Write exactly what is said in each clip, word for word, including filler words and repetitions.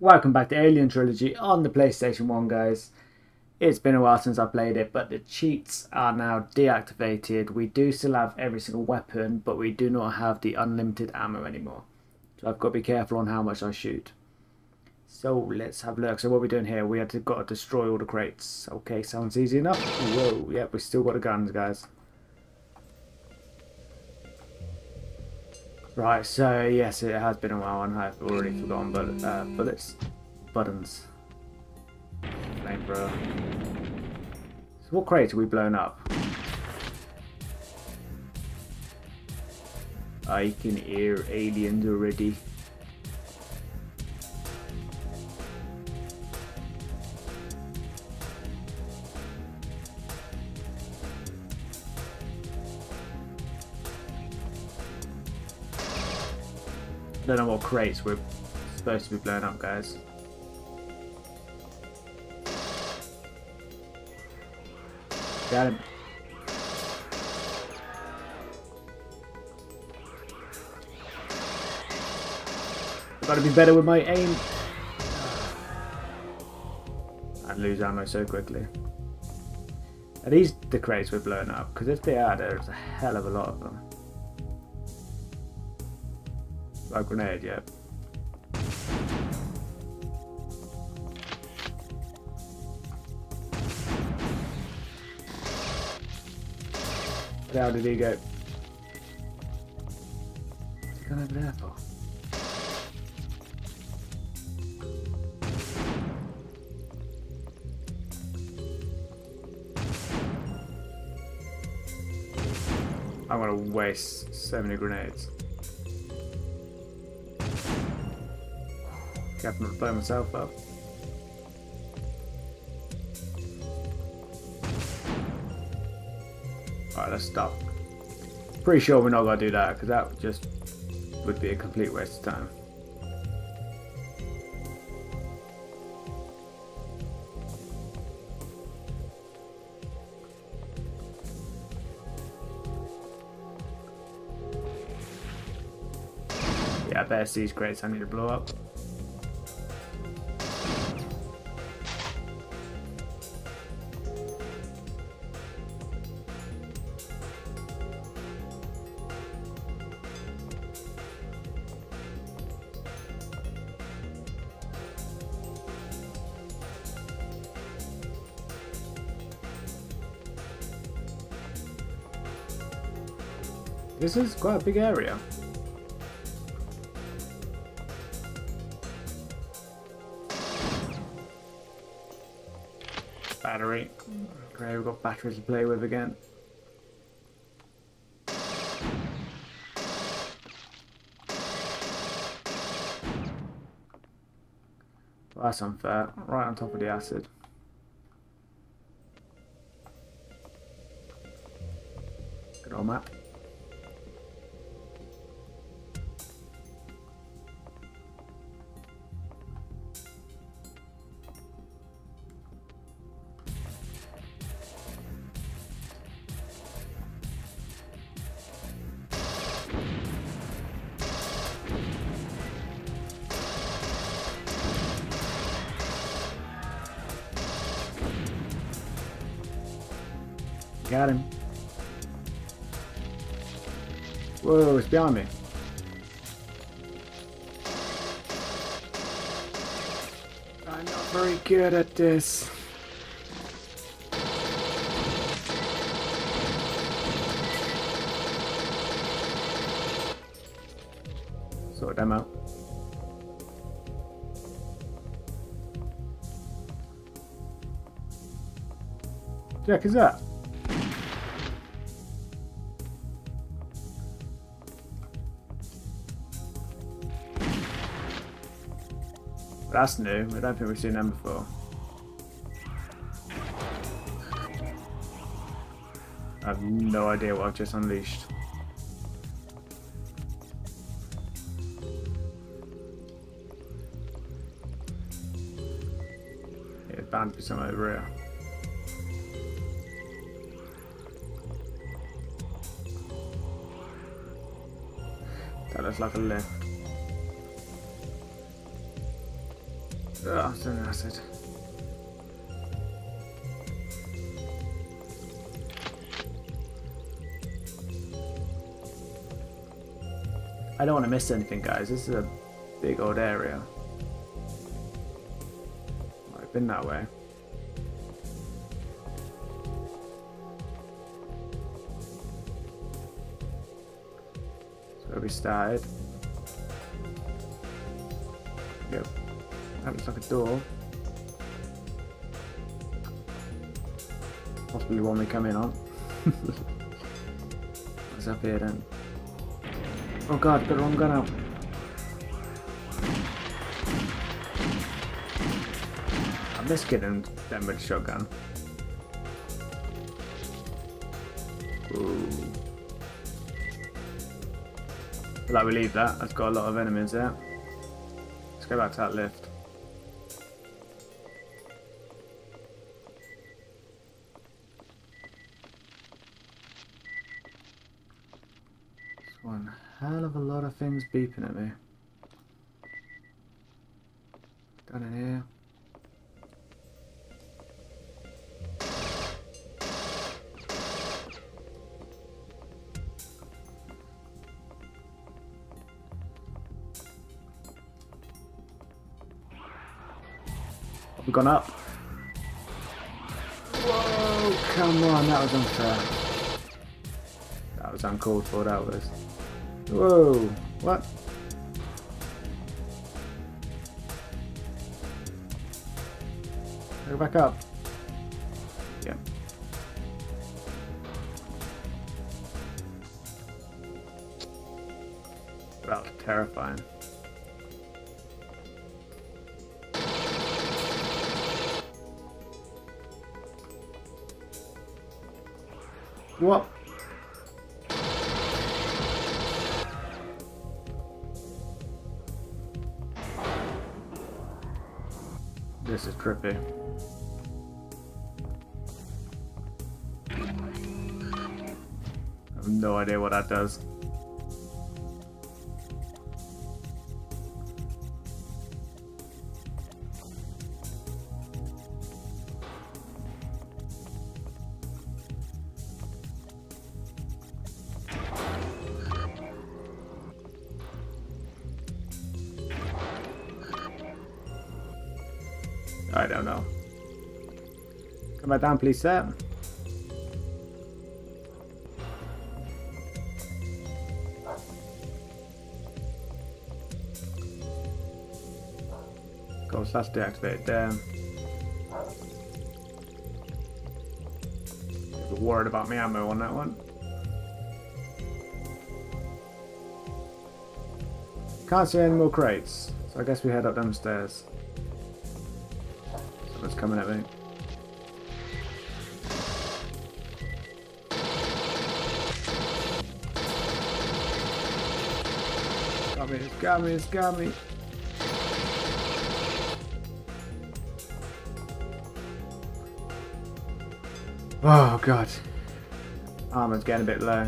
Welcome back to Alien Trilogy on the PlayStation one, guys. It's been a while since I played it, but the cheats are now deactivated. We do still have every single weapon, but we do not have the unlimited ammo anymore. So I've got to be careful on how much I shoot. So let's have a look. So what we're doing here, we had to got to destroy all the crates. Okay, sounds easy enough. Whoa, yep, we still got the guns, guys. Right, so yes, it has been a while and I've already forgotten but uh, bullets, buttons, flamethrower. So what crates have we blown up? I can hear aliens already. I don't know what crates we're supposed to be blowing up, guys. Got him. I've got to be better with my aim. I'd lose ammo so quickly. Are these the crates we're blowing up? Because if they are, there's a hell of a lot of them. A grenade, yeah. How did he go? What's he gone over there for? I'm gonna waste so many grenades. Careful not to blow myself up. Alright, let's stop. Pretty sure we're not going to do that because that just would be a complete waste of time. Yeah, I better see these crates I need to blow up. This is quite a big area. Battery. Great, we've got batteries to play with again. Well, that's unfair. Right on top of the acid. Good old map. Got him. Whoa, it's behind me. I'm not very good at this. Sort them out. What the heck is that? That's new. I don't think we've seen them before. I have no idea what I've just unleashed. Yeah, it's bound to be somewhere over here. That looks like a lift. Oh, I'm still in acid. I don't want to miss anything, guys. This is a big old area. I've been that way. So where we started. Yep. That looks like a door. Possibly one we come in on. What's up here then? Oh god, got the wrong gun out. I miss getting them with a shotgun. Ooh. Like we leave that, that's got a lot of enemies there. Let's go back to that lift. There's one hell of a lot of things beeping at me. Down in here. We've gone up. Whoa, come on, that was unfair. That was uncalled for, that was. Whoa, what? Go back up. Yeah. That was terrifying. What? This is trippy. I have no idea what that does. I don't know. Come back down, please, sir. Go slash deactivate there. A bit worried about my ammo on that one. Can't see any more crates, so I guess we head up them stairs. Someone's coming at me. Got me, it's got me, it's got me. Oh god. Armor's getting a bit low.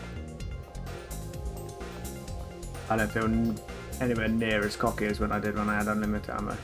I don't feel anywhere near as cocky as when I did when I had unlimited ammo.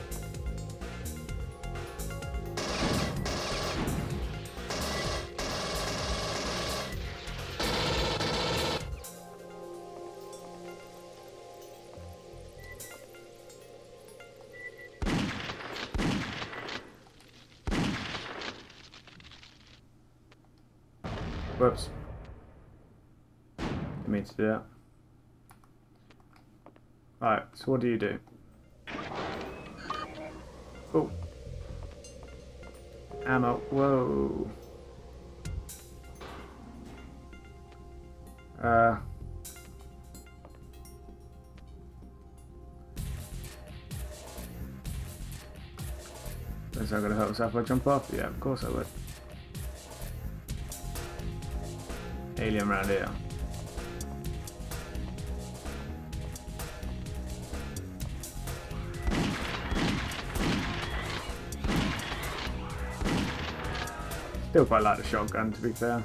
Whoops. Didn't mean to do that. Alright, so what do you do? Oh. Ammo. Whoa. Uh. Guess I'm gonna hurt myself if I jump off. Yeah, of course I would. Alien around here. Still quite like the shotgun, to be fair.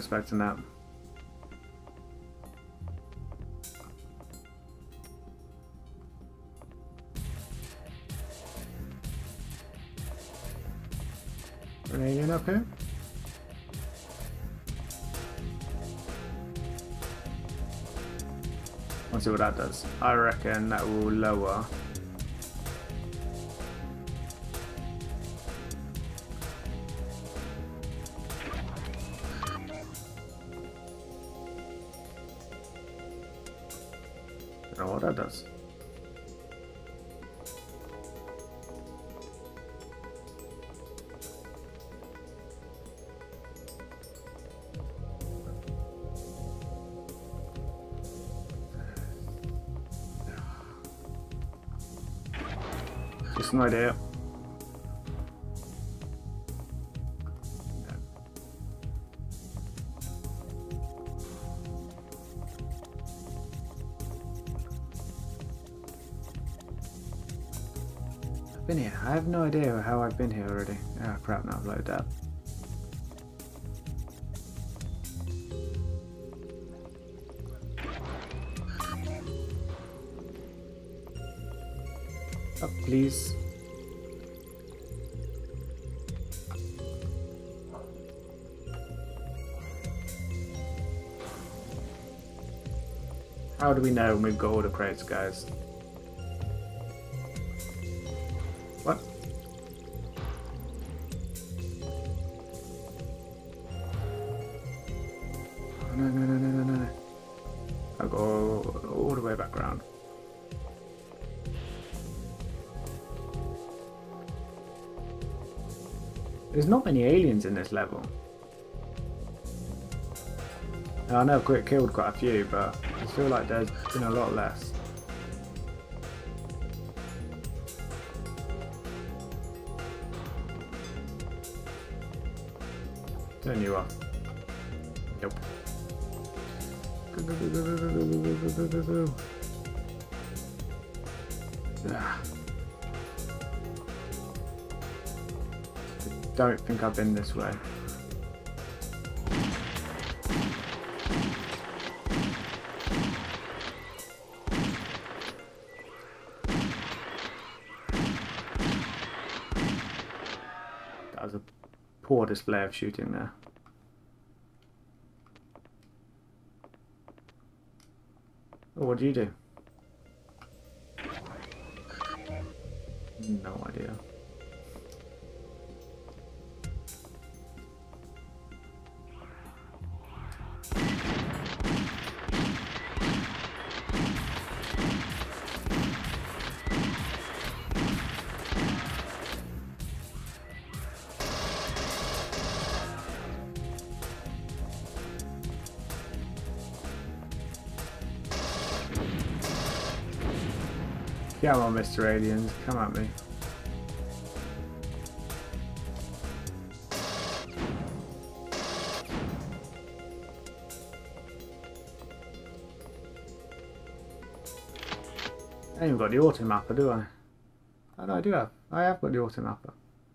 expecting that. An alien up here? Let's see what that does. I reckon that will lower. I don't know what that does. Just no idea. I've been here. I have no idea how I've been here already. Ah, crap, now I've loaded up. Up, please. How do we know when we've got all the crates, guys? What? Oh, no, no, no, no, no, no. I'll go all the way back around. There's not many aliens in this level. I know I've quick killed quite a few, but I feel like there's been a lot less. Turn you off. Nope. Go, go, go, go, go, go, go, go, go, go, go. Ah. Don't think I've been this way. That was a poor display of shooting there. Oh, what do you do? No idea. Come on, Mister Aliens, come at me. I ain't got the auto mapper, do I? Oh no, I do have. I have got the auto mapper.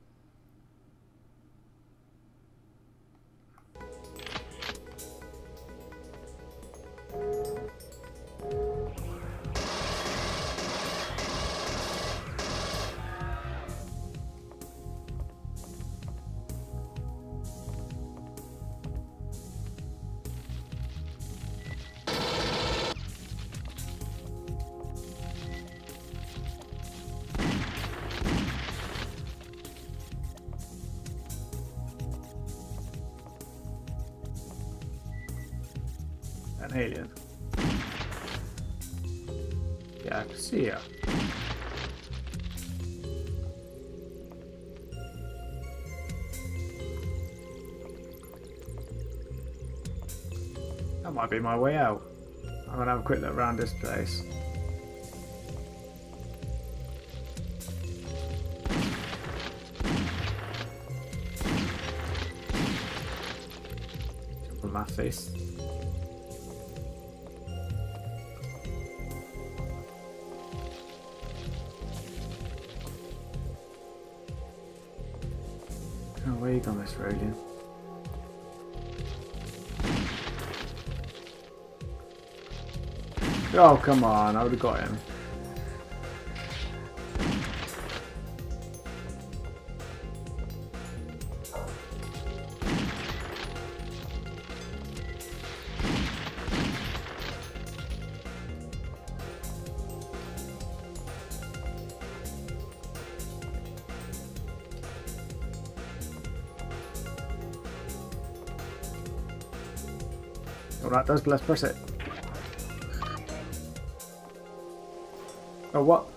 An alien. Yeah, I can see her. That might be my way out. I'm gonna have a quick look around this place. Jump on my face. Oh, where you gone, Mister Alien? Oh, come on. I would have got him. Oh, that does. Let's press it. Oh, what?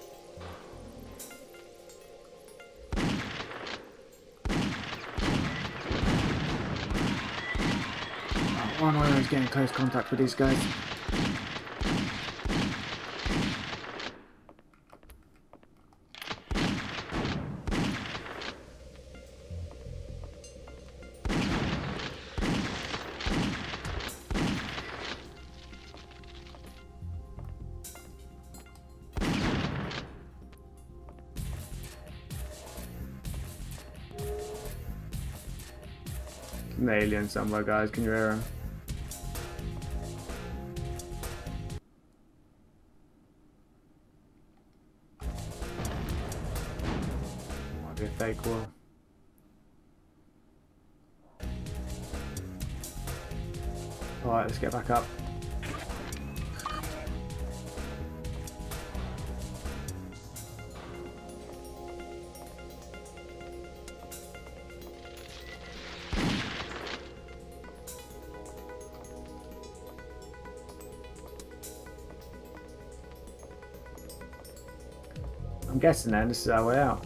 Oh, why am I always getting close contact with these guys? An alien somewhere, guys. Can you hear him? Might be a fake wall. Alright, let's get back up. I'm guessing then this is our way out.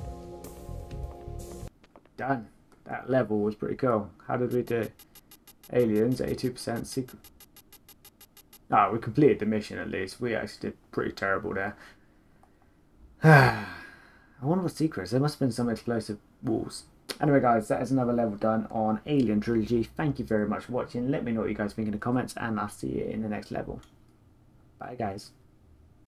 Done. That level was pretty cool. How did we do? Aliens, eighty-two percent secret. Oh, we completed the mission at least. We actually did pretty terrible there. I wonder what secrets. There must have been some explosive walls. Anyway, guys, that is another level done on Alien Trilogy. Thank you very much for watching. Let me know what you guys think in the comments, and I'll see you in the next level. Bye, guys.